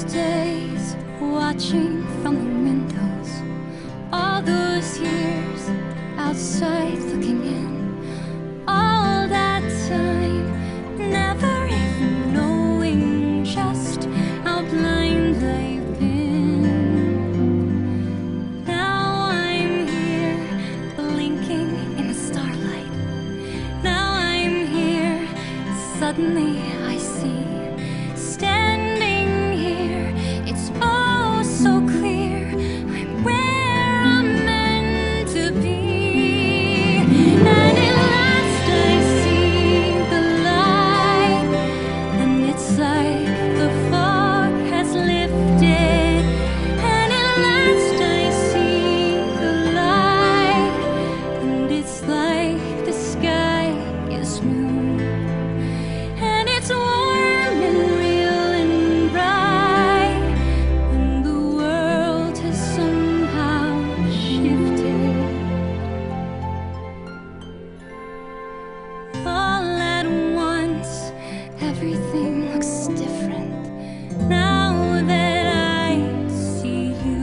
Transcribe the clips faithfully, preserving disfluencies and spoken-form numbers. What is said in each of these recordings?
those days, watching from the windows, all those years outside looking in, all that time, never even knowing just how blind I've been. Now I'm here, blinking in the starlight. Now I'm here, suddenly I see. Standing here, it's all so clear. I'm where I'm meant to be. And at last I see the light, and it's like the fog has lifted. And at last I see the light, and it's like the sky is new. And it's warm and real and bright, and the world has somehow shifted. All at once, everything looks different now that I see you.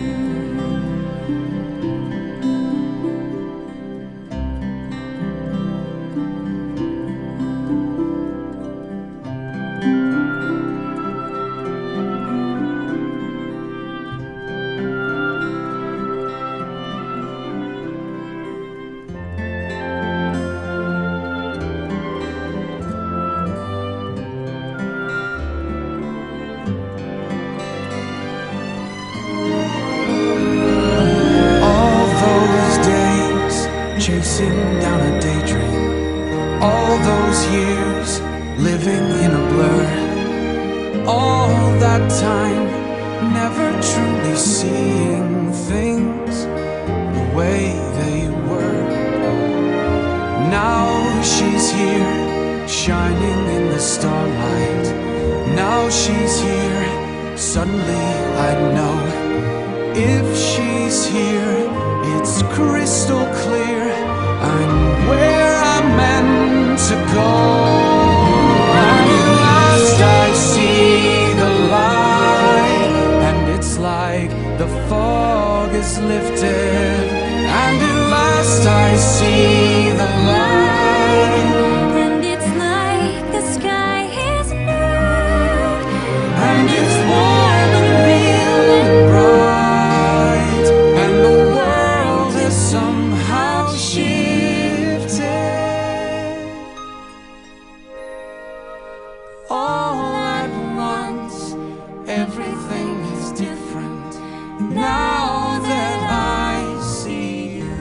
All those days chasing down a daydream, all those years living in a blur, all that time never truly seeing things the way they were. Now she's here, shining in the starlight. Now she's here, suddenly I know. If she's here, it's crystal clear. I'm where I'm meant to go. And at last I see the light, and it's like the fog is lifted. And at last I see the light, And it's like the sky is new. and it's warm and real and bright, and the world has somehow shifted. All at once, everything is different now that I see you.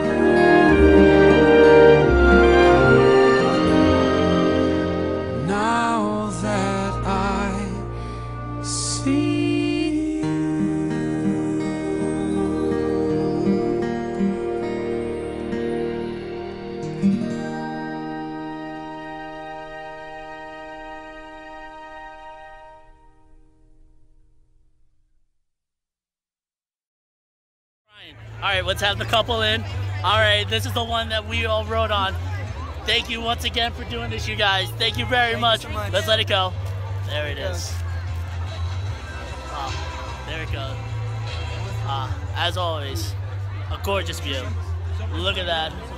Now that I see you. All right, let's have the couple in. All right, this is the one that we all wrote on. Thank you once again for doing this, you guys. Thank you very much. so much. Let's let it go. There it is. Ah, there it goes. Ah, as always, a gorgeous view. Look at that.